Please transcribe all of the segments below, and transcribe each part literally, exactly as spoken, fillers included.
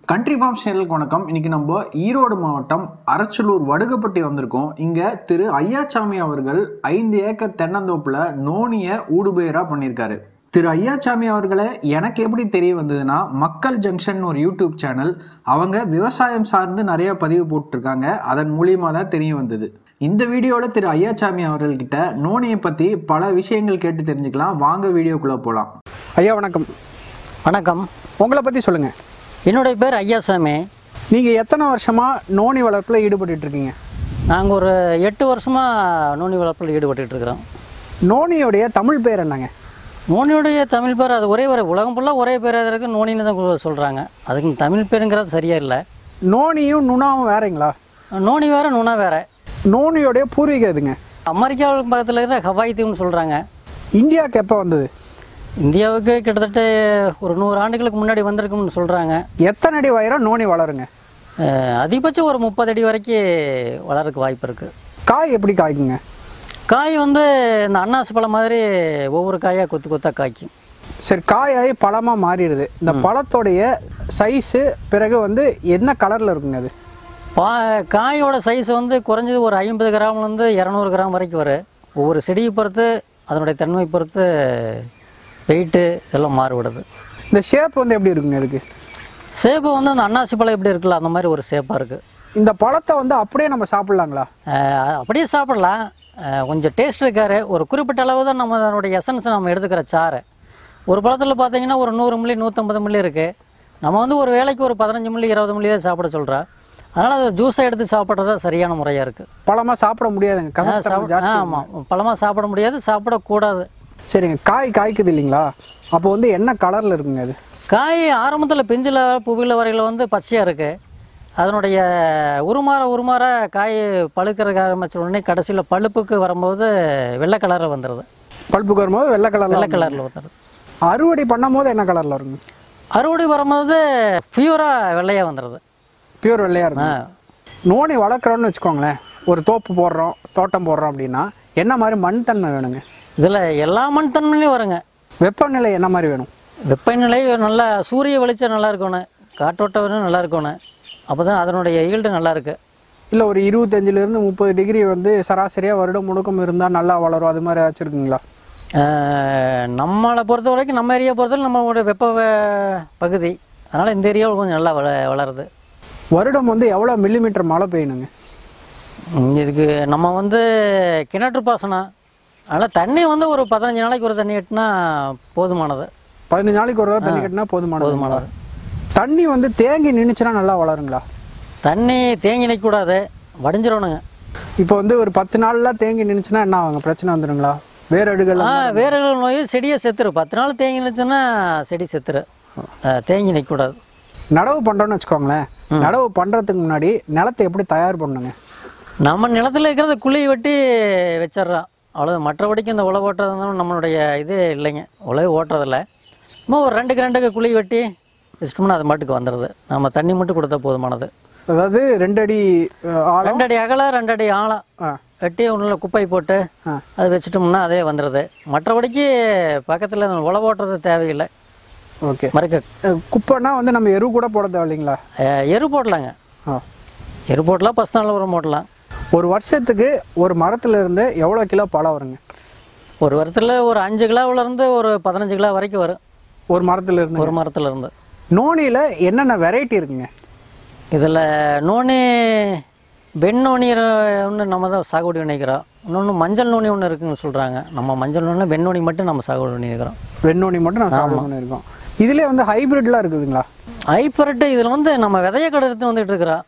Country form சேனலுக்கு வணக்கம். இன்னைக்கு நம்ம ஈரோடு மாவட்டம் அரச்சலூர் வடுகப்பட்டி வந்திருக்கோம். இங்க திரு ஐயாச்சாமி அவர்கள் ஐந்து ஏக்கர் தென்னந்தோப்புல நோனியை ஊடுபயிரா பண்ணியிருக்காரு. திரு ஐயாச்சாமி அவர்களை எனக்கு எப்படி தெரிய வந்ததுன்னா, மக்கள் ஜங்ஷன் ஒரு யூடியூப் சேனல், அவங்க விவசாயம் சார்ந்து நிறைய பதிவு போட்டிருக்காங்க. அதன் மூலியமா தான் தெரிய வந்தது. இந்த வீடியோவில் திரு ஐயாச்சாமி அவர்கள்கிட்ட நோனியை பற்றி பல விஷயங்கள் கேட்டு தெரிஞ்சுக்கலாம். வாங்க வீடியோக்குள்ளே போகலாம். ஐயா வணக்கம். வணக்கம். உங்களை பற்றி சொல்லுங்கள். என்னுடைய பேர் ஐயாசாமி. நீங்கள் எத்தனை வருஷமாக நோனி வளர்ப்பில் ஈடுபட்டுருக்கீங்க? நாங்கள் ஒரு எட்டு வருஷமாக நோனி வளர்ப்பில் ஈடுபட்டுருக்கிறோம். நோனியோடைய தமிழ் பேர் என்னங்க? நோனியுடைய தமிழ் பேர் அது ஒரே ஒரு உலகம் ஃபுல்லாக ஒரே பேர் இருக்குது, நோனின்னு தான் சொல்கிறாங்க. அதுக்கு தமிழ் பேருங்கிறது சரியாக இல்லை. நோனியும் நுணாவும் வேறங்களா? நோனி வேறு நுணா வேறு. நோனியோடைய பூர்வீகம் எதுங்க? அமெரிக்காவுக்கு பக்கத்தில் இருக்கிற ஹவாய் தீவுன்னு சொல்கிறாங்க. இந்தியாவுக்கு எப்போ வந்தது? இந்தியாவுக்கு கிட்டத்தட்ட ஒரு நூறு ஆண்டுகளுக்கு முன்னாடி வந்திருக்கும்னு சொல்கிறாங்க. எத்தனை அடி உயரம் நோனி வளருங்க? அதிகபட்சம் ஒரு முப்பது அடி வரைக்கும் வளர்றதுக்கு வாய்ப்பு இருக்குது. காய் எப்படி காய்க்குங்க? காய் வந்து இந்த அன்னாசி பழம் மாதிரி ஒவ்வொரு காயாக கொத்து கொத்தாக காய்க்கும். சரி, காயாகி பழமாக மாறிடுது. இந்த பழத்தோடைய சைஸு பிறகு வந்து என்ன கலரில் இருக்குங்க? அது பா காயோட சைஸ் வந்து குறைஞ்சது ஒரு ஐம்பது கிராம்லேருந்து இரநூறு கிராம் வரைக்கும் வரும். ஒவ்வொரு செடியை பொறுத்து அதனுடைய தன்மை பொறுத்து வெயிட்டு எல்லாம் மாறுபடுது. இந்த ஷேப் வந்து எப்படி இருக்குங்க? அதுக்கு ஷேப்பு வந்து அந்த அன்னாசி பழம் எப்படி இருக்குல்ல அந்த மாதிரி ஒரு ஷேப்பாக இருக்குது. இந்த பழத்தை வந்து அப்படியே நம்ம சாப்பிட்லாங்களா? அப்படியே சாப்பிட்லாம். கொஞ்சம் டேஸ்ட் இருக்காரு. ஒரு குறிப்பிட்ட அளவு தான் நம்ம அதனுடைய எசன்ஸ் நம்ம எடுத்துக்கிற சாறு. ஒரு பழத்தில் பார்த்தீங்கன்னா ஒரு நூறு மில்லி நூற்றம்பது மில்லி இருக்குது. நம்ம வந்து ஒரு வேலைக்கு ஒரு பதினஞ்சு மில்லி இருபது மில்லி தான் சாப்பிட சொல்கிறோம். அதனால் அதை ஜூஸாக எடுத்து சாப்பிட்றது தான் சரியான முறையாக இருக்குது. பழமாக சாப்பிட முடியாதுங்க. ஆமாம், பழமாக சாப்பிட முடியாது, சாப்பிடக்கூடாது. சரிங்க. காய் காய்க்குது இல்லைங்களா? அப்போ வந்து என்ன கலரில் இருக்குங்க? அது காய் ஆரம்பத்தில் பிஞ்சில் புவியில் வரையில் வந்து பச்சையாக இருக்குது. அதனுடைய உருமாற உருமாற காய் பழுக்கிறதுக்கு ஆரம்பிச்ச உடனே கடைசியில் பழுப்புக்கு வரும்போது வெள்ளை கலரில் வந்துடுது. பழுப்புக்கு வரும்போது வெள்ளை கலர் வெள்ளை கலரில் வந்துடுது. அறுவடை பண்ணும் போது என்ன கலரில் இருக்குங்க? அறுவடை வரும்போது பியூராக வெள்ளையாக வந்துடுது. பியூர் வெள்ளையாக இருக்கு. நோனி வளர்க்குறோன்னு வச்சுக்கோங்களேன், ஒரு தோப்பு போடுறோம், தோட்டம் போடுறோம் அப்படின்னா என்ன மாதிரி மண் தன்மை வேணுங்க? இதில் எல்லா மண் தன்மையிலையும் வருங்க. வெப்பநிலை என்ன மாதிரி வேணும்? வெப்பநிலை நல்லா சூரிய வெளிச்சம் நல்லா இருக்கணும், காற்றோட்டம் நல்லா இருக்கணும். அப்போ தான் அதனுடைய ஈல்டு நல்லா இருக்குது. இல்லை ஒரு இருபத்தஞ்சிலேருந்து முப்பது டிகிரி வந்து சராசரியாக வருடம் முழுக்கம் இருந்தால் நல்லா வளரும், அது மாதிரி ஏதாச்சும் இருக்குங்களா? நம்மளை பொறுத்த வரைக்கும் நம்ம ஏரியா பொறுத்தவரை நம்மளோட வெப்ப பகுதி, அதனால் இந்த ஏரியாவில் கொஞ்சம் நல்லா வள வளருது. வருடம் வந்து எவ்வளோ மில்லிமீட்டர் மழை பெய்யணுங்க? இதுக்கு நம்ம வந்து கிணற்று பாசனம், அதனால் தண்ணி வந்து ஒரு பதினஞ்சு நாளைக்கு ஒரு தண்ணி கட்டினா போதுமானது. பதினஞ்சு நாளைக்கு ஒரு தண்ணி கட்டினா போதுமானது போதுமானது தண்ணி வந்து தேங்கி நின்றுச்சுன்னா நல்லா வளருங்களா? தண்ணி தேங்கி நிற்கக்கூடாது, வடிஞ்சிடணுங்க. இப்போ வந்து ஒரு பத்து நாள்லாம் தேங்கி நின்றுச்சுன்னா என்ன ஆகுங்க? பிரச்சனை வந்துடுங்களா? வேரடுகள்? ஆ வேரடுகள் நோய் செடியை செத்துரு. பத்து நாள் தேங்கி நின்றுச்சுன்னா செடி செத்துரு. தேங்கி நிற்கக்கூடாது. நடவு பண்ணுறோன்னு வச்சுக்கோங்களேன், நடவு பண்ணுறதுக்கு முன்னாடி நிலத்தை எப்படி தயார் பண்ணுங்க? நம்ம நிலத்தில் இருக்கிறத குழி வெட்டி வச்சிட்றோம், அவ்வளோ. மற்றபடிக்கு இந்த உழவு ஓட்டுறதுனாலும் நம்மளுடைய இதே இல்லைங்க, உழவு ஓட்டுறதில்ல. இன்னும் ஒரு ரெண்டுக்கு ரெண்டுக்கு குழி வெட்டி வச்சிட்டோம்னா அது மாட்டுக்கு வந்துடுது. நம்ம தண்ணி மட்டும் கொடுத்தா போதுமானது. அதாவது ரெண்டு அடி ரெண்டு அடி அகலம் ரெண்டு அடி ஆழம் வெட்டி ஒன்றில் குப்பை போட்டு அது வச்சிட்டோம்னா அதே வந்துடுது. மற்றபடிக்கு பக்கத்தில் உழவு ஓட்டுறது தேவையில்லை. ஓகே. மறுக்க குப்பைன்னா வந்து நம்ம எரு கூட போட தேவை இல்லைங்களா? எரு போடலாங்க. எரு போடலாம், பசு நாள் உரம் போடலாம். ஒரு வருஷத்துக்கு ஒரு மரத்துல இருந்து எவ்வளோ கிலோ பழம் வருங்க? ஒரு வருஷத்தில் ஒரு அஞ்சு கிலோவிலேருந்து ஒரு பதினஞ்சு கிலோ வரைக்கும் வரும். ஒரு மரத்துல இருந்து? ஒரு மரத்துல இருந்து. நோனியில் என்னென்ன வெரைட்டி இருக்குங்க? இதில் நோனி வெண் நோனி ஒன்று நம்ம தான் சாகுபடி பண்ணிக்கிறோம். இன்னொன்று மஞ்சள் நோனி ஒன்று இருக்குன்னு சொல்கிறாங்க. நம்ம மஞ்சள் நோனி வெண் நோனி மட்டும் நம்ம சாகுபடி பண்ணிக்கிறோம். வெண் நோனி மட்டும் நம்ம சாகுபடி பண்ணியிருக்கோம். இதிலே வந்து ஹைப்ரிட்லாம் இருக்குதுங்களா? ஹைப்ரிட்டு இதில் வந்து நம்ம விதைய கடத்து வந்துட்டு இருக்கிறோம்.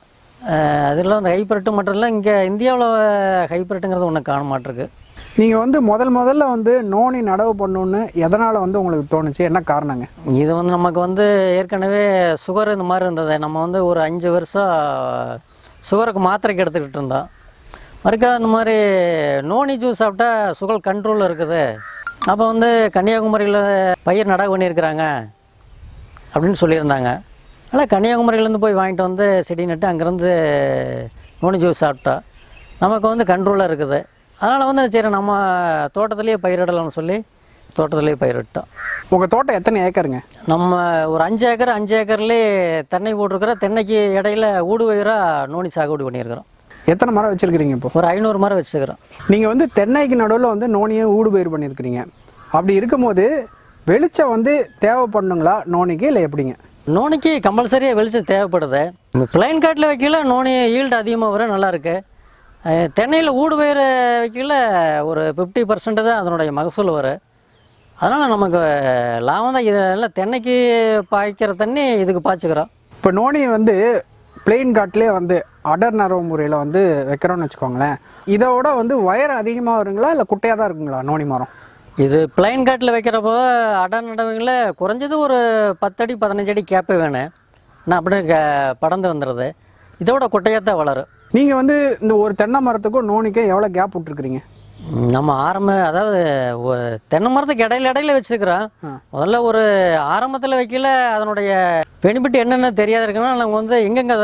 அதில் வந்து ஹைப்ரிட்டு மட்டும் இல்லை, இங்கே இந்தியாவில் ஹைப்ரிட்டுங்கிறது ஒன்று காண மாட்டிருக்கு. நீங்கள் வந்து முதல் முதல்ல வந்து நோனி நடவு பண்ணணுன்னு எதனால் வந்து உங்களுக்கு தோணுச்சு? என்ன காரணங்க? இது வந்து நமக்கு வந்து ஏற்கனவே சுகர் இந்த மாதிரி இருந்தது. நம்ம வந்து ஒரு அஞ்சு வருஷம் சுகருக்கு மாத்திரைக்கு எடுத்துக்கிட்டு இருந்தோம். மறுக்கா இந்த மாதிரி நோனி ஜூஸ் சாப்பிட்டா சுகர் கண்ட்ரோலில் இருக்குது. அப்போ வந்து கன்னியாகுமரியில் பயிர் நடவு பண்ணியிருக்கிறாங்க அப்படின்னு சொல்லியிருந்தாங்க. அதனால் கன்னியாகுமரியிலேருந்து போய் வாங்கிட்டு வந்து செடி நட்டு அங்கேருந்து நோனி ஜூஸ் சாப்பிட்டா நமக்கு வந்து கண்ட்ரோலாக இருக்குது. அதனால் வந்து சரி நம்ம தோட்டத்துலேயே பயிரிடலாம்னு சொல்லி தோட்டத்திலே பயிரிட்டோம். உங்கள் தோட்டம் எத்தனை ஏக்கருங்க? நம்ம ஒரு அஞ்சு ஏக்கர் அஞ்சு ஏக்கர்லேயே தென்னை போட்டிருக்கிறோம். தென்னைக்கு இடையில ஊடு பயிராக நோனி சாகுபடி பண்ணியிருக்கிறோம். எத்தனை மரம் வச்சுருக்கிறீங்க இப்போ? ஒரு ஐநூறு மரம் வச்சுருக்கிறோம். நீங்கள் வந்து தென்னைக்கு நடுவில் வந்து நோனியை ஊடு பயிர் பண்ணியிருக்கிறீங்க. அப்படி இருக்கும்போது வெளிச்சம் வந்து தேவைப்படுங்களா நோனிக்கு, இல்லை எப்படிங்க? நோனிக்கு கம்பல்சரியாக வெளிச்சம் தேவைப்படுது. பிளைன் காட்டில் வைக்கல நோனி ஈல்டு அதிகமாக வரும், நல்லாயிருக்கு. தென்னையில் ஊடு பயிர் வைக்கல ஒரு ஃபிஃப்டி பர்சன்ட் தான் அதனுடைய மகசூல் வரும். அதனால் நமக்கு லாபம் தான். இதெல்லாம் தென்னைக்கு பாய்க்கிற தண்ணி இதுக்கு பாய்ச்சிக்கிறோம். இப்போ நோனி வந்து பிளெயின் காட்டிலே வந்து அடர் நரவு முறையில் வந்து வைக்கிறோன்னு வச்சுக்கோங்களேன், இதோட வந்து வயர் அதிகமாக வருங்களா இல்லை குட்டையாக தான் இருக்குங்களா நோனி மரம்? இது பிளைன் காட்டில் வைக்கிறப்போ அடர் நடவுங்களில் குறைஞ்சது ஒரு பத்தடி பதினஞ்சு அடி கேப்பே வேணும். நான் அப்படி க படந்து வந்துடுது. இதோட குட்டையாக தான் வளரும். நீங்கள் வந்து இந்த ஒரு தென்னை மரத்துக்கும் நோனிக்கும் எவ்வளோ கேப் விட்டுருக்குறீங்க? நம்ம ஆரம்ப அதாவது ஒரு தென்னை மரத்துக்கு இடையில இடையில வச்சுருக்கிறோம். முதல்ல ஒரு ஆரம்பத்தில் வைக்கல அதனுடைய பெனிஃபிட் என்னென்ன தெரியாது இருக்குன்னா நாங்கள் வந்து எங்கெங்கே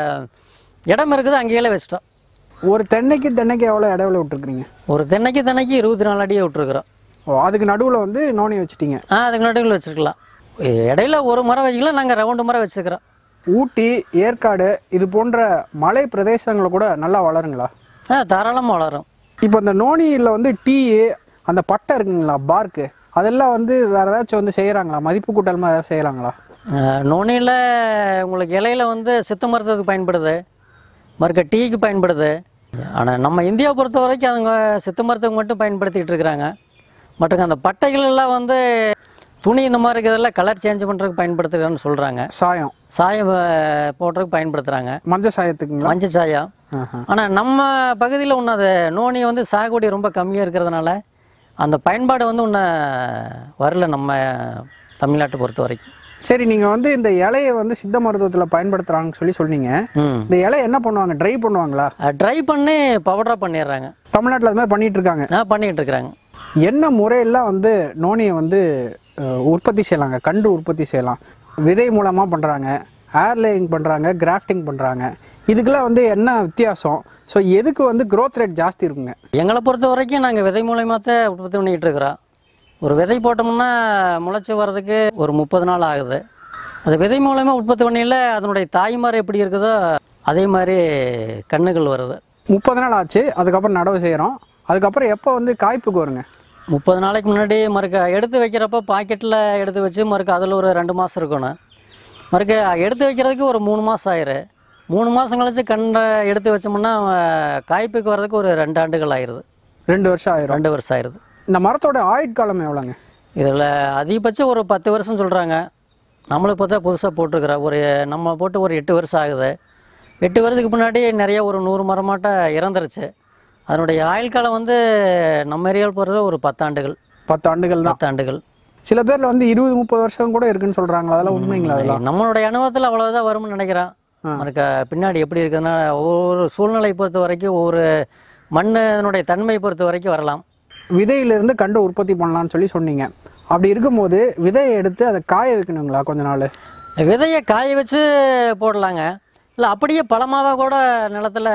இடம் இருக்குது அங்கேயே வச்சுட்டோம். ஒரு தென்னைக்கு தென்னைக்கு எவ்வளோ இடைவெளி விட்டுருக்குறீங்க? ஒரு தென்னைக்கு தென்னைக்கு இருபத்தி நாலு அடியே விட்டுருக்குறோம். ஓ, அதுக்கு நடுவில் வந்து நோனி வச்சுட்டீங்க? ஆ, அதுக்கு நடுவில் வச்சுருக்கலாம். இடையில ஒரு மரம் வச்சுக்கலாம். நாங்கள் ரவுண்டு மரம் வச்சுருக்கிறோம். ஊட்டி, ஏற்காடு இது போன்ற மலை பிரதேசங்களை கூட நல்லா வளருங்களா? ஆ, தாராளமாக வளரும். இப்போ இந்த நோனியில் வந்து டீ அந்த பட்டை இருக்குங்களா, பார்க்கு, அதெல்லாம் வந்து வேறு ஏதாச்சும் வந்து செய்கிறாங்களா? மதிப்பு கூட்டல் ஏதாவது செய்கிறாங்களா? நோனியில் உங்களுக்கு இலையில வந்து சித்த மருத்துவத்துக்கு பயன்படுது, மறுக்க டீக்கு பயன்படுது. ஆனால் நம்ம இந்தியாவை பொறுத்த வரைக்கும் அவங்க சித்த மருத்துவம் மட்டும் பயன்படுத்திகிட்டு இருக்கிறாங்க. மற்றும் அந்த பட்டைகள் எல்லாம் வந்து துணி இந்த மாதிரி இருக்கிறதெல்லாம் கலர் சேஞ்ச் பண்ணுறதுக்கு பயன்படுத்துகிறான்னு சொல்கிறாங்க. சாயம் சாயம் போடுறதுக்கு பயன்படுத்துகிறாங்க. மஞ்சள் சாயத்துக்குங்களா? மஞ்சள் சாயம். ஆனால் நம்ம பகுதியில் ஒன்று அது நோனி வந்து சாகுபடி ரொம்ப கம்மியாக இருக்கிறதுனால அந்த பயன்பாடு வந்து ஒன்றும் வரல நம்ம தமிழ்நாட்டை பொறுத்த வரைக்கும். சரி, நீங்கள் வந்து இந்த இலையை வந்து சித்த மருத்துவத்தில் பயன்படுத்துகிறாங்கன்னு சொல்லி சொன்னீங்க. இந்த இலையை என்ன பண்ணுவாங்க? ட்ரை பண்ணுவாங்களா? ட்ரை பண்ணி பவுடராக பண்ணிடுறாங்க. தமிழ்நாட்டில் அது மாதிரி பண்ணிகிட்டு இருக்காங்க. ஆ, பண்ணிகிட்டு இருக்கிறாங்க. என்ன முறையெல்லாம் வந்து நோனியை வந்து உற்பத்தி செய்யலாங்க? கண்டு உற்பத்தி செய்யலாம். விதை மூலமாக பண்ணுறாங்க, ஏர்லேயிங் பண்ணுறாங்க, கிராஃப்டிங் பண்ணுறாங்க. இதுக்கெல்லாம் வந்து என்ன வித்தியாசம்? ஸோ எதுக்கு வந்து க்ரோத் ரேட் ஜாஸ்தி இருக்குங்க? எங்களை பொறுத்த வரைக்கும் நாங்கள் விதை மூலயமா தான் உற்பத்தி பண்ணிகிட்டு இருக்கிறோம். ஒரு விதை போட்டோம்னா முளைச்சி வர்றதுக்கு ஒரு முப்பது நாள் ஆகுது. அது விதை மூலயமா உற்பத்தி பண்ணியில் அதனுடைய தாய்மார் எப்படி இருக்குதோ அதே மாதிரி கண்ணுகள் வருது. முப்பது நாள் ஆச்சு, அதுக்கப்புறம் நடவு செய்கிறோம். அதுக்கப்புறம் எப்போ வந்து காய்ப்புக்கு வருங்க? முப்பது நாளைக்கு முன்னாடி மறுக்க எடுத்து வைக்கிறப்ப பாக்கெட்டில் எடுத்து வச்சு மறுக்க அதில் ஒரு ரெண்டு மாதம் இருக்கணும். மறுக்க எடுத்து வைக்கிறதுக்கு ஒரு மூணு மாதம் ஆயிரும். மூணு மாதம் கழிச்சு கண்ணை எடுத்து வச்சோம்னா காய்ப்புக்கு வர்றதுக்கு ஒரு ரெண்டு ஆண்டுகள் ஆயிடுது. ரெண்டு வருஷம் ஆயிரும். ரெண்டு வருஷம் ஆயிடுது. இந்த மரத்தோட ஆயுட்காலம் எவ்வளோங்க? இதில் அதிகபட்சம் ஒரு பத்து வருஷம் சொல்கிறாங்க. நம்மளுக்கு பார்த்தா புதுசாக போட்டிருக்கிறோம். ஒரு நம்ம போட்டு ஒரு எட்டு வருஷம் ஆகுது. எட்டு வருஷத்துக்கு முன்னாடி நிறைய ஒரு நூறு மரமாட்ட இறந்துருச்சு. அதனுடைய ஆயுள் காலம் வந்து நம்ம ஏரியாவில் போகிறது ஒரு பத்தாண்டுகள். பத்து ஆண்டுகள் தான். பத்தாண்டுகள். சில பேரில் வந்து இருபது முப்பது வருஷம் கூட இருக்குன்னு சொல்கிறாங்க. அதெல்லாம் உண்மைங்களா? அதெல்லாம் நம்மளுடைய அனுபவத்தில் அவ்வளோதான் வரும்னு நினைக்கிறேன். மறுக்க பின்னாடி எப்படி இருக்குதுன்னா ஒவ்வொரு சூழ்நிலை பொறுத்த வரைக்கும் ஒவ்வொரு மண்ணனுடைய தன்மையை பொறுத்த வரைக்கும் வரலாம். விதையிலிருந்து கண்டு உற்பத்தி பண்ணலான்னு சொல்லி சொன்னீங்க. அப்படி இருக்கும்போது விதையை எடுத்து அதை காய வைக்கணுங்களா கொஞ்ச நாள்? விதையை காய வச்சு போடலாங்க. இல்லை அப்படியே பழமாவாக கூட நிலத்தில்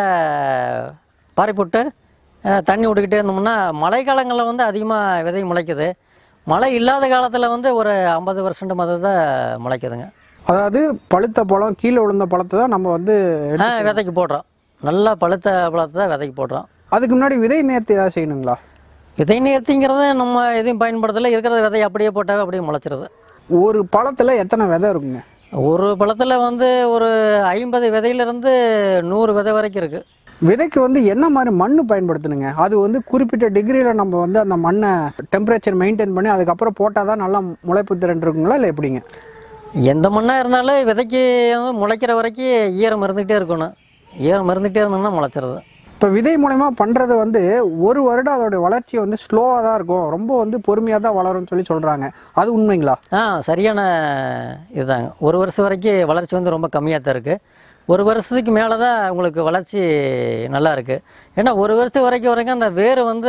பாரி போட்டு தண்ணி விட்டுக்கிட்டே இருந்தோம்னா மழை காலங்களில் வந்து அதிகமாக விதை முளைக்குது. மழை இல்லாத காலத்தில் வந்து ஒரு ஐம்பது பர்சன்ட் மத தான் முளைக்குதுங்க. அதாவது பழுத்த பழம் கீழே விழுந்த பழத்தை தான் நம்ம வந்து விதைக்கு போடுறோம். நல்லா பழுத்த பழத்தை தான் விதைக்கு போடுறோம். அதுக்கு முன்னாடி விதை நேர்த்தி ஏதாவது செய்யணுங்களா? விதை நேர்த்திங்கிறத நம்ம எதையும் பயன்படுத்தலை. இருக்கிற விதை அப்படியே போட்டாவே அப்படியே முளைச்சிருது. ஒரு பழத்தில் எத்தனை விதை இருக்குங்க? ஒரு பழத்தில் வந்து ஒரு ஐம்பது விதையிலிருந்து நூறு விதை வரைக்கும் இருக்குது. விதைக்கு வந்து என்ன மாதிரி மண் பயன்படுத்தணுங்க? அது வந்து குறிப்பிட்ட டிகிரியில் நம்ம வந்து அந்த மண்ணை டெம்பரேச்சர் மெயின்டைன் பண்ணி அதுக்கப்புறம் போட்டால் தான் நல்லா முளைப்பு திறன் இருக்குங்களா, இல்லை எப்படிங்க? எந்த மண்ணாக இருந்தாலும் விதைக்கு வந்து முளைக்கிற வரைக்கும் ஈரம் இருந்துகிட்டே இருக்கணும். ஈரம் இருந்துகிட்டே இருந்தோம்னா முளைச்சிருது. இப்போ விதை மூலமா பண்ணுறது வந்து ஒரு வருடம் அதோடைய வளர்ச்சி வந்து ஸ்லோவாக தான் இருக்கும், ரொம்ப வந்து பொறுமையாக தான் வளரும்னு சொல்லி சொல்கிறாங்க. அது உண்மைங்களா? ஆ, சரியான இதுதாங்க. ஒரு வருஷம் வரைக்கும் வளர்ச்சி வந்து ரொம்ப கம்மியாக தான் இருக்குது. ஒரு வருஷத்துக்கு மேலே தான் உங்களுக்கு வளர்ச்சி நல்லா இருக்குது. ஏன்னா ஒரு வருஷத்துக்கு வரைக்கும் வரைக்கும் அந்த வேர் வந்து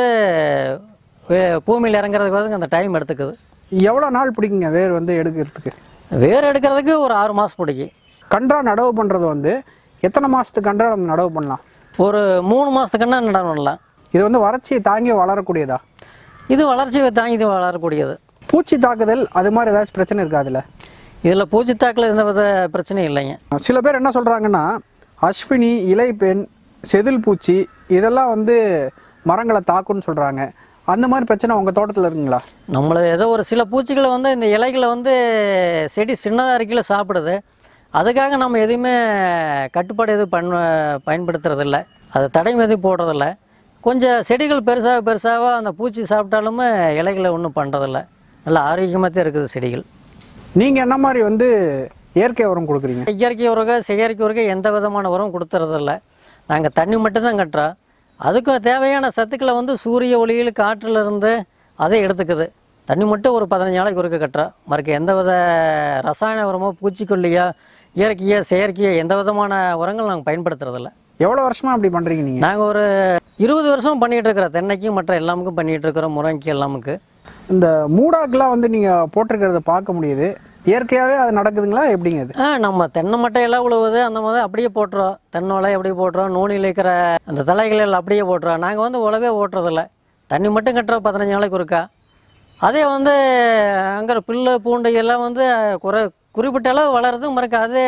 பூமியில் இறங்குறதுக்கு வந்து அந்த டைம் எடுத்துக்குது. எவ்வளோ நாள் பிடிக்குங்க வேர் வந்து எடுக்கிறதுக்கு? வேர் எடுக்கிறதுக்கு ஒரு ஆறு மாதம் பிடிக்கும். கன்றா நடவு பண்ணுறது வந்து எத்தனை மாதத்துக்கு கன்றா நம்ம நடவு பண்ணலாம்? ஒரு மூணு மாதத்துக்குன்னா நடவு பண்ணலாம். இது வந்து வறட்சியை தாங்கி வளரக்கூடியதா? இது வளர்ச்சி தாங்கி இது வளரக்கூடியது. பூச்சி தாக்குதல் அது மாதிரி ஏதாச்சும் பிரச்சனை இருக்கா அதில்? இதில் பூச்சி தாக்கில் எந்த வித பிரச்சனையும் இல்லைங்க. சில பேர் என்ன சொல்கிறாங்கன்னா அஸ்வினி, இலைப்பெண், செதில் பூச்சி இதெல்லாம் வந்து மரங்களை தாக்குன்னு சொல்கிறாங்க. அந்த மாதிரி பிரச்சனை உங்கள் தோட்டத்தில் இருக்குங்களா? நம்மளை ஏதோ ஒரு சில பூச்சிகளை வந்து இந்த இலைகளை வந்து செடி சின்னதாக இருக்கையில் சாப்பிடுது. அதுக்காக நம்ம எதுவுமே கட்டுப்பாடு எதுவும் பண்ண பயன்படுத்துறதில்ல, அது தடை எதுவும் போடுறதில்ல. கொஞ்சம் செடிகள் பெருசாக பெருசாக அந்த பூச்சி சாப்பிட்டாலுமே இலைகளை ஒன்றும் பண்ணுறதில்ல, நல்லா ஆரோக்கியமாக தான் இருக்குது செடிகள். நீங்கள் என்ன மாதிரி வந்து இயற்கை உரம் கொடுக்குறீங்க? இயற்கை உரங்க செயற்கை உரங்க எந்த விதமான உரம் கொடுத்துறதில்ல. நாங்கள் தண்ணி மட்டும்தான் கட்டுறோம். அதுக்கும் தேவையான சத்துக்களை வந்து சூரிய ஒளியில் காற்றில் இருந்து அதை எடுத்துக்குது. தண்ணி மட்டும் ஒரு பதினஞ்சு நாளைக்கு ஒருக்க கட்டுறோம். மறுக்க எந்த வித ரசாயன உரமோ பூச்சிக்கொல்லியோ இயற்கையோ செயற்கையோ எந்த விதமான உரங்கள் நாங்கள் பயன்படுத்துறதில்ல. எவ்வளோ வருஷமாக அப்படி பண்ணுறீங்க நீங்கள்? நாங்கள் ஒரு இருபது வருஷம் பண்ணிகிட்டு இருக்கிறோம். தென்னைக்கும் மற்ற எல்லாமுக்கும் பண்ணிகிட்டு இருக்கிறோம், முருங்கைக்கு எல்லாமுக்கு. இந்த மூடாக்கெலாம் வந்து நீங்கள் போட்டிருக்கிறத பார்க்க முடியுது, இயற்கையாகவே அது நடக்குதுங்களா எப்படிங்க அது? ஆ நம்ம தென்னை மட்டையெல்லாம் உழுவுது அந்த மாதிரி அப்படியே போட்டுறோம். தென்னோலை அப்படியே போட்டுறோம், நோனியில் இருக்கிற அந்த தலைகள் அப்படியே போட்டுறோம். நாங்கள் வந்து உழவே ஓட்டுறதில்ல, தண்ணி மட்டும் கட்டுறோம் பதினஞ்சு நாளைக்கு ஒருக்கா. அதே வந்து அங்கே புல்லு பூண்டு எல்லாம் வந்து குறை குறிப்பிட்ட அளவு வளருது, மறுக்க அதே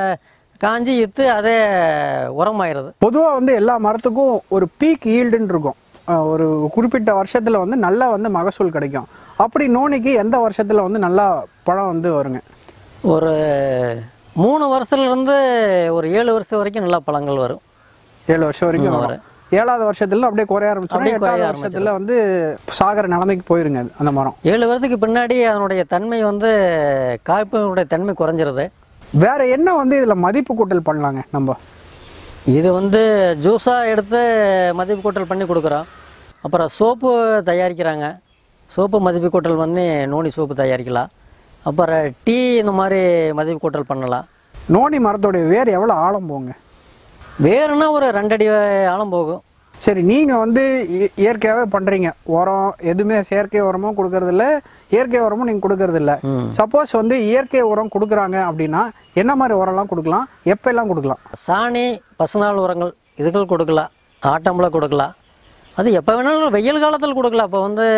காஞ்சி இத்து அதே உரமாயிருது. பொதுவாக வந்து எல்லா மரத்துக்கும் ஒரு பீக் ஈல்டுன்னு இருக்கும், ஒரு குறிப்பிட்ட வருஷத்தில் வந்து நல்லா வந்து மகசூல் கிடைக்கும். அப்படி நோனிக்கு எந்த வருஷத்தில் வந்து நல்லா பழம் வந்து வருங்க? ஒரு மூணு வருஷத்துலேருந்து ஒரு ஏழு வருஷம் வரைக்கும் நல்லா பழங்கள் வரும். ஏழு வருஷம் வரைக்கும் வரும். ஏழாவது வருஷத்துல அப்படியே குறைய ஆரம்பிச்சோம். எட்டாவது வருஷத்துல வந்து சாகர நிலைமைக்கு போயிருங்க அந்த மரம். ஏழு வருஷத்துக்கு பின்னாடி அதனுடைய தன்மை வந்து காய்ப்பினுடைய தன்மை குறைஞ்சிருது. வேற என்ன வந்து இதில் மதிப்பு கூட்டல் பண்ணலாங்க நம்ம? இது வந்து ஜூஸாக எடுத்து மதிப்பு கூட்டல் பண்ணி கொடுக்குறோம். அப்புறம் சோப்பு தயாரிக்கிறாங்க, சோப்பு மதிப்பு கூட்டல் பண்ணி நோனி சோப்பு தயாரிக்கலாம். அப்புறம் டீ இந்த மாதிரி மதிப்பு கூட்டல் பண்ணலாம். நோனி மரத்தோடைய வேர் எவ்வளோ ஆழம் போங்க? வேறுனா ஒரு ரெண்டடி ஆழம் போகும். சரி, நீங்கள் வந்து இயற்கையாகவே பண்ணுறீங்க, உரம் எதுவுமே செயற்கை உரமும் கொடுக்கறதில்ல, இயற்கை உரமும் நீங்கள் கொடுக்கறதில்ல. சப்போஸ் வந்து இயற்கை உரம் கொடுக்குறாங்க அப்படின்னா என்ன மாதிரி உரம்லாம் கொடுக்கலாம், எப்போல்லாம் கொடுக்கலாம்? சாணி, பசுநாள் உரங்கள் இதுகள் கொடுக்கலாம், ஆட்டம்பளை கொடுக்கலாம். அது எப்போ வேணாலும் வெயில் காலத்தில் கொடுக்கலாம். இப்போ வந்து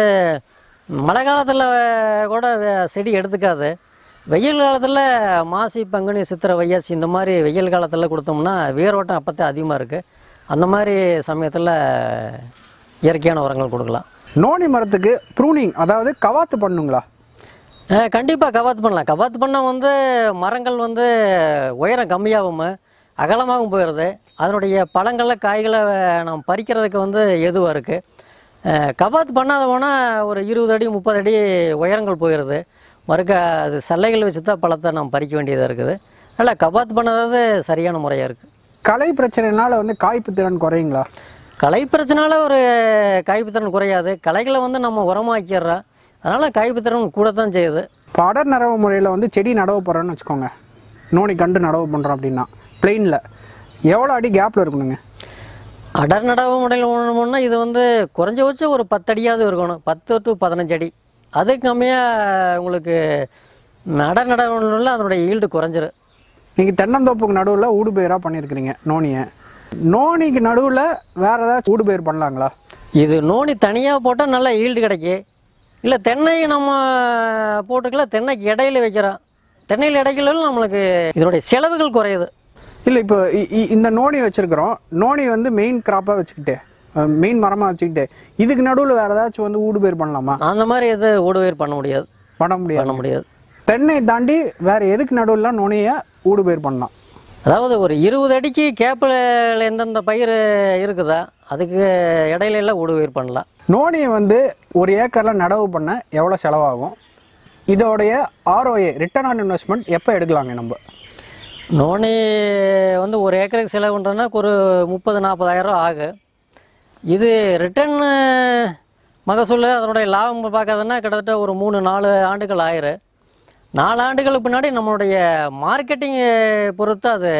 மழை காலத்தில் கூட செடி எடுத்துக்காது. வெயில் காலத்தில் மாசி, பங்குனி, சித்திரை, வையாசி இந்த மாதிரி வெயில் காலத்தில் கொடுத்தோம்னா வேரோட்டம் அப்போத்தான் அதிகமாக இருக்குது. அந்த மாதிரி சமயத்தில் இயற்கையான உரங்கள் கொடுக்கலாம். நோனி மரத்துக்கு ப்ரூனிங் அதாவது கவாத்து பண்ணுங்களா? கண்டிப்பாக கவாத்து பண்ணலாம். கவாத்து பண்ணால் வந்து மரங்கள் வந்து உயரம் கம்மியாகவும் அகலமாகவும் போயிடுது. அதனுடைய பழங்களை காய்களை நம்ம பறிக்கிறதுக்கு வந்து எதுவாக இருக்குது. கவாத்து பண்ணாத போனால் ஒரு இருபது அடி முப்பது அடி உயரங்கள் போயிடுது. மறுக்க அது சல்லைகள் வச்சு தான் பழத்தை நம்ம பறிக்க வேண்டியதாக இருக்குது. நல்லா கவாத்து பண்ணாதது சரியான முறையாக இருக்குது. களை பிரச்சனைனால வந்து காய்ப்பு திறன் குறையுங்களா? களை பிரச்சனைனால ஒரு காய்ப்பு திறன் குறையாது. களைகளை வந்து நம்ம உரமாக்கிடுறோம், அதனால் காய்ப்பு திறன் கூட தான் செய்யுது. இப்போ அடர் நடவு முறையில் வந்து செடி நடவு போடுறோன்னு வச்சுக்கோங்க, நோனி கண்டு நடவு பண்ணுறோம் அப்படின்னா பிளெயினில் எவ்வளோ அடி கேப்பில் இருக்கணுங்க? அடர் நடவு முறையில் ஒன்றுனா இது வந்து குறைஞ்சபட்சம் ஒரு பத்து அடியாவது இருக்கணும், பத்து டு பதினஞ்சு அடி. அதுக்கு கம்மியாக உங்களுக்கு அடர் நடவுல அதனுடைய ஈல்டு குறைஞ்சிரும். நீங்கள் தென்னந்தோப்புக்கு நடுவில் ஊடுபயிராக பண்ணியிருக்கிறீங்க நோனியை. நோனிக்கு நடுவில் வேறு ஏதாச்சும் ஊடுபயிர் பண்ணலாங்களா? இது நோனி தனியாக போட்டால் நல்லா ஈல்டு கிடைக்கும். இல்லை தென்னை நம்ம போட்டுக்கலாம், தென்னைக்கு இடையில வைக்கிறோம். தென்னையில் இடையில நம்மளுக்கு இதனுடைய செலவுகள் குறையுது. இல்லை, இப்போ இந்த நோனி வச்சுருக்கிறோம், நோனி வந்து மெயின் கிராப்பாக வச்சுக்கிட்டு மெயின் மரமாக வச்சுக்கிட்டு இதுக்கு நடுவில் வேறு ஏதாச்சும் வந்து ஊடுபயிர் பண்ணலாமா? அந்த மாதிரி எது ஊடுபயிர் பண்ண முடியாது. பண்ண முடியாது பண்ண முடியாது. தென்னை தாண்டி வேறு எதுக்கு நடுவில் நோனியை ஊடுபயிர் பண்ணலாம்? அதாவது ஒரு இருபது அடிக்கு கேப்பில் எந்தெந்த பயிர் இருக்குதா அதுக்கு இடையில எல்லாம் ஊடுபயிர் பண்ணலாம். நோனியை வந்து ஒரு ஏக்கரில் நடவு பண்ண எவ்வளோ செலவாகும்? இதோடைய ஆர்ஓஏ ரிட்டர்ன் ஆன் இன்வெஸ்ட்மெண்ட் எப்போ எடுக்கலாங்க நம்ம? நோனி வந்து ஒரு ஏக்கருக்கு செலவு பண்ணுறோன்னா ஒரு முப்பது நாற்பதாயிரம் ஆகும். இது ரிட்டர்ன் மகசூல் அதனுடைய லாபம் பார்க்காதுன்னா கிட்டத்தட்ட ஒரு மூணு நாலு ஆண்டுகள் ஆயிரும். நாலு ஆண்டுகளுக்கு பின்னாடி நம்மளுடைய மார்க்கெட்டிங் பொறுத்து அது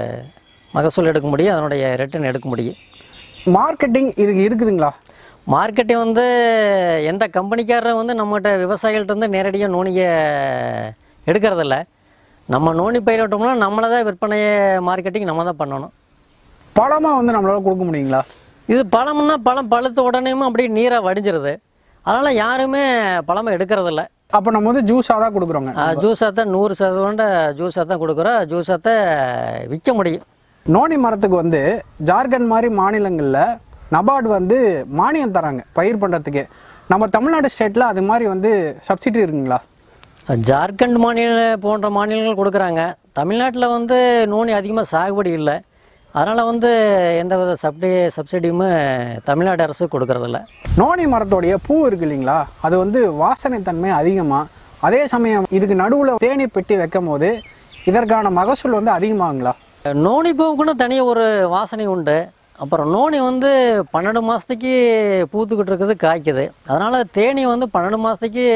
மகசூல் எடுக்க முடியும், அதனுடைய ரிட்டர்ன் எடுக்க முடியும். மார்க்கெட்டிங் இதுக்கு இருக்குதுங்களா? மார்க்கெட்டிங் வந்து எந்த கம்பெனிக்காரரும் வந்து நம்மகிட்ட விவசாயிகள்ட்ட வந்து நேரடியாக நோனியை எடுக்கிறதில்ல. நம்ம நோனி பயிரிட்டோம்னா நம்மளை தான் விற்பனையை மார்க்கெட்டிங் நம்ம தான் பண்ணணும். பழமாக வந்து நம்மளால் கொடுக்க முடியுங்களா? இது பழம்னா பழம் பழுத்த உடனேயும் அப்படியே நீராக வடிஞ்சிருது. அதனால் யாருமே பழமை எடுக்கிறதில்ல. அப்போ நம்ம வந்து ஜூஸாக தான் கொடுக்குறோங்க. ஜூஸாக தான் நூறு சதவீத ஜூஸாக தான் கொடுக்குறோம். ஜூஸாக தான் விற்க முடியும். நோனி மரத்துக்கு வந்து ஜார்க்கண்ட் மாதிரி மாநிலங்களில் நபார்டு வந்து மானியம் தராங்க பயிர் பண்ணுறதுக்கு. நம்ம தமிழ்நாடு ஸ்டேட்டில் அது மாதிரி வந்து சப்சிடி இருக்குங்களா? ஜார்க்கண்ட் மாநில போன்ற மாநிலங்கள் கொடுக்குறாங்க. தமிழ்நாட்டில் வந்து நோனி அதிகமாக சாகுபடி இல்லை. அதனால் வந்து எந்த வித சப்டி சப்சிடியுமே தமிழ்நாடு அரசு கொடுக்கறதில்ல. நோனி மரத்தோடைய பூ இருக்கு இல்லைங்களா, அது வந்து வாசனை தன்மை அதிகமாக, அதே சமயம் இதுக்கு நடுவில் தேனி பெட்டி வைக்கும் போது இதற்கான மகசூல் வந்து அதிகமாகுங்களா? நோனி பூவுக்குன்னு தனியாக ஒரு வாசனை உண்டு. அப்புறம் நோனி வந்து பன்னெண்டு மாதத்துக்கு பூத்துக்கிட்டு இருக்குது, காய்க்குது. அதனால் தேனி வந்து பன்னெண்டு மாதத்துக்கு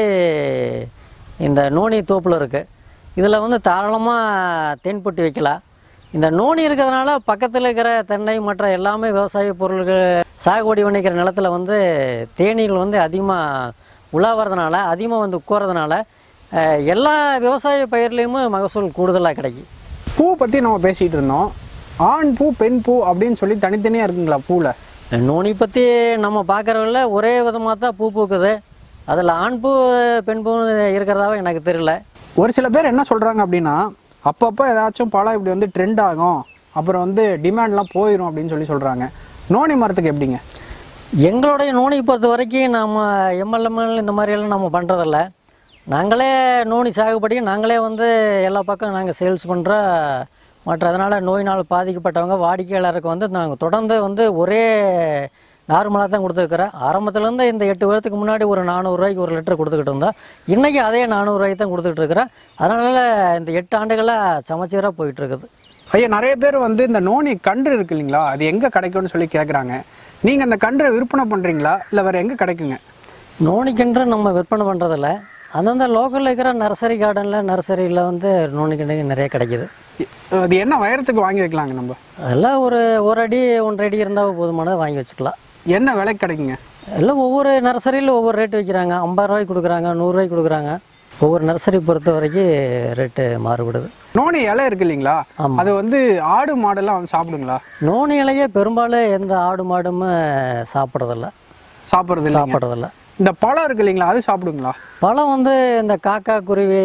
இந்த நோனி தோப்பில் இருக்குது. இதில் வந்து தாராளமாக தேன் பொட்டி வைக்கலாம். இந்த நோனி இருக்கிறதுனால பக்கத்தில் இருக்கிற தென்னை மற்ற எல்லாமே விவசாய பொருள்கள் சாகுபடி பண்ணிக்கிற நிலத்தில் வந்து தேனீகள் வந்து அதிகமாக உலாவறதுனால, அதிகமாக வந்து உட்காரதுனால எல்லா விவசாய பயிர்லேயுமே மகசூல் கூடுதலாக கிடைக்கும். பூ பற்றி நம்ம பேசிகிட்டு இருந்தோம். ஆண் பூ பெண் பூ அப்படின்னு சொல்லி தனித்தனியாக இருக்குங்களா பூவில்? நோனி பற்றி நம்ம பார்க்குறவங்கள ஒரே விதமாக தான் பூ பூக்குது. அதில் ஆண் பூ பெண் பூ இருக்கிறதாவே எனக்கு தெரியல. ஒரு சில பேர் என்ன சொல்கிறாங்க அப்படின்னா, அப்பப்போ ஏதாச்சும் பழம் இப்படி வந்து ட்ரெண்ட் ஆகும், அப்புறம் வந்து டிமாண்ட்லாம் போயிடும் அப்படின்னு சொல்லி சொல்கிறாங்க. நோனி மரத்துக்கு எப்படிங்க? எங்களுடைய நோனி பொறுத்த வரைக்கும் நம்ம எம்எல்எம்எல் இந்த மாதிரியெல்லாம் நம்ம பண்ணுறதில்ல. நாங்களே நோனி சாகுபடி நாங்களே வந்து எல்லா பக்கம் நாங்கள் சேல்ஸ் பண்ணுற மற்ற அதனால் நோயினால் பாதிக்கப்பட்டவங்க வாடிக்கையாளருக்கு வந்து நாங்கள் தொடர்ந்து வந்து ஒரே நார்மலாக தான் கொடுத்துருக்குறேன். ஆரம்பத்துலேருந்து இந்த எட்டு வருடத்துக்கு முன்னாடி ஒரு நானூறுரூவாய்க்கு ஒரு லிட்டர் கொடுத்துக்கிட்டு இருந்தோம். இன்றைக்கி அதே நானூறுரூவாய்க்கு தான் கொடுத்துக்கிட்டு இருக்கிறேன். அதனால் இந்த எட்டு ஆண்டுகளாக சமச்சீராக போயிட்டுருக்குது. ஐயா, நிறைய பேர் வந்து இந்த நோனி கன்று இருக்கு இல்லைங்களா, அது எங்கே கிடைக்கும்னு சொல்லி கேட்குறாங்க. நீங்கள் அந்த கன்றை விற்பனை பண்ணுறீங்களா இல்லை வேறு எங்கே கிடைக்குங்க? நோனி கன்று நம்ம விற்பனை பண்ணுறதில்ல. அந்தந்த லோக்கலில் இருக்கிற நர்சரி கார்டனில் நர்சரியில் வந்து நோனி கன்று நிறைய கிடைக்கிது. அது என்ன உயரத்துக்கு வாங்கி வைக்கலாங்க? நம்ம எல்லாம் ஒரு ஒரு அடி ஒன்றரை அடி இருந்தால் போதுமானதை வாங்கி வச்சுக்கலாம். என்ன விலைக்கு கிடைக்குங்க? எல்லாம் ஒவ்வொரு நர்சரியில் ஒவ்வொரு ரேட்டு வைக்கிறாங்க. ஐம்பது ரூபாய்க்கு கொடுக்குறாங்க, நூறுரூவாய்க்கு கொடுக்குறாங்க. ஒவ்வொரு நர்சரி பொறுத்த வரைக்கும் ரேட்டு மாறுபடுது. நோனி இலை இருக்கு இல்லைங்களா, அது வந்து ஆடு மாடெல்லாம் வந்து சாப்பிடுங்களா? நோனி இலையே பெரும்பாலும் எந்த ஆடு மாடும் சாப்பிட்றதில்ல. சாப்பிட்றது சாப்பிட்றதில்ல. இந்த பழம் இருக்கு இல்லைங்களா, அது சாப்பிடுங்களா? பழம் வந்து இந்த காக்கா, குருவி,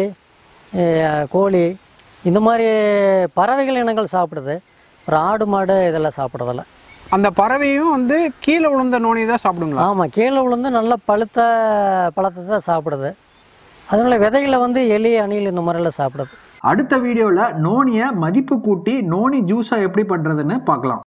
கோழி இந்த மாதிரி பறவைகள் இனங்கள் சாப்பிடுது. ஒரு ஆடு மாடு இதெல்லாம் சாப்பிட்றதில்ல. அந்த பறவையும் வந்து கீழே விழுந்த நோனி தான் சாப்பிடுங்களா? ஆமாம், கீழே விழுந்து நல்ல பழுத்த பழத்தை தான் சாப்பிடுது. அதனால விதைகளை வந்து எலி, அணில் இந்த மாதிரிலாம் சாப்பிடுது. அடுத்த வீடியோவில் நோனியை மதிப்பு கூட்டி நோனி ஜூஸாக எப்படி பண்ணுறதுன்னு பார்க்கலாம்.